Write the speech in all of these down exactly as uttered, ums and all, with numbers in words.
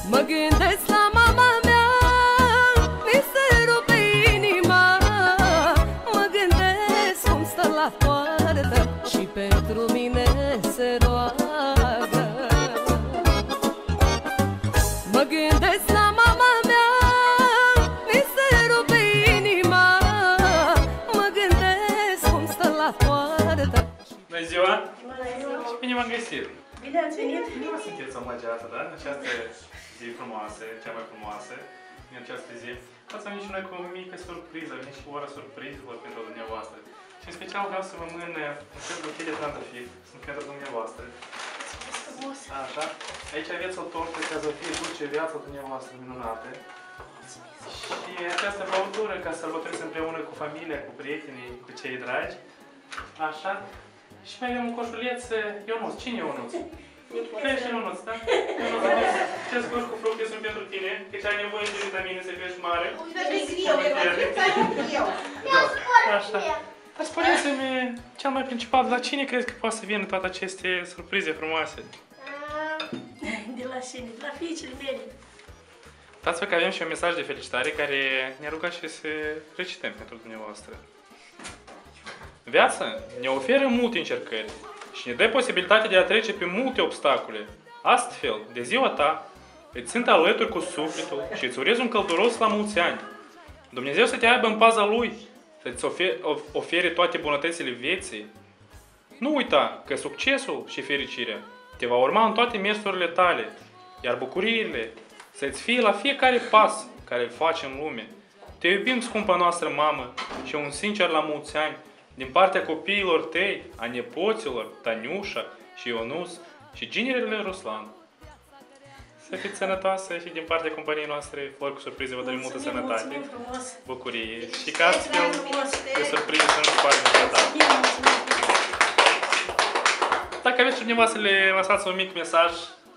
Mă gândesc la mama mea, mi se rupe inima. Mă gândesc cum stă la poartă și pentru mine se roagă. Mă gândesc la mama mea, mi se rupe inima. Mă gândesc cum stă la poartă. Bună ziua! Și bine v-am găsit! Bine ați venit! Nu sunteți omagioasă, da? În această zi frumoasă, cea mai frumoasă din această zi. Ați venit și noi cu o mică surpriză, a venit și o oră surprizelor pentru dumneavoastră. Și în special vreau să vă mân un fel de buchet de trandafiri, sunt pentru dumneavoastră. Așa. Aici aveți o tortă ca să fie dulce viața dumneavoastră minunată. Și această băutură ca să sărbătoriți împreună cu familia, cu prietenii, cu cei dragi. Așa. Și mai avem un coșuleț, Ionuț. Cine e Ionuț? Crește Ionuț, da? Ionuț, acest coș cu fructe sunt pentru tine, căci ai nevoie de vitamine să crești mare. Așa. Dar spuneți-mi, cel mai principal, la cine crezi că poate să vină toate aceste surprize frumoase? De la cine? De la fiicele mele. Dați-vă că avem și un mesaj de felicitare care ne-a rugat și să recităm pentru dumneavoastră. Viața ne oferă multe încercări și ne dă posibilitatea de a trece pe multe obstacole. Astfel, de ziua ta, îți sunt alături cu sufletul și îți urez un călduros la mulți ani. Dumnezeu să te aibă în paza Lui, să-ți ofere toate bunătățile vieții. Nu uita că succesul și fericirea te va urma în toate mersurile tale, iar bucuriile să-ți fie la fiecare pas care îl faci în lume. Te iubim, scumpa noastră mamă, și un sincer la mulți ani, din partea copiilor tăi, a nepoților, Taniușa și Ionuț și ginerele Ruslan. Să fiți sănătoase și din partea companiei noastre, Flori cu surprize, vă dorim multă sănătate, bucurie și ca astfel de surprize să nu se pare niciodată. Dacă aveți cineva să le lăsați un mic mesaj.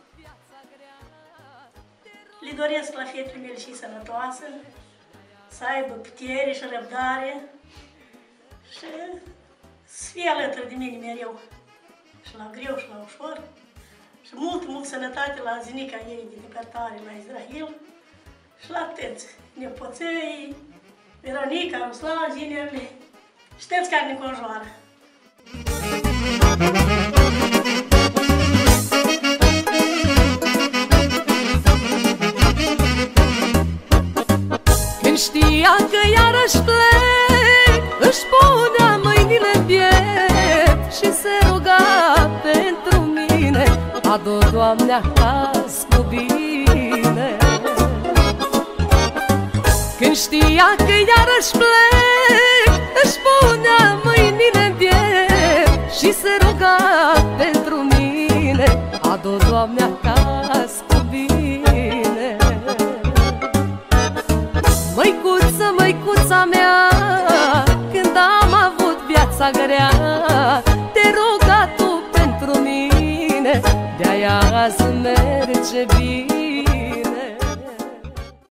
Le doresc la fetele mele și sănătoasă, să aibă putere și răbdare și să fie alături de mine mereu, și la greu și la ușor, și mult, mult sănătate la zinica ei de depărtare, la Israel, și la toți nepoței, Veronica, Ruslan, ginerele, și toți care ne conjoară. Când știa că iarăși plec, își punea mâinile în piept și se ruga pentru mine: adu, Doamne, acasă cu bine. Când știa că iarăși plec, își punea mâinile în piept și se ruga pentru mine: adu, Doamne, acasă cu bine. Măicuță, măicuța mea, când am avut viața grea, te ruga tu pentru mine, de-aia azi merge bine.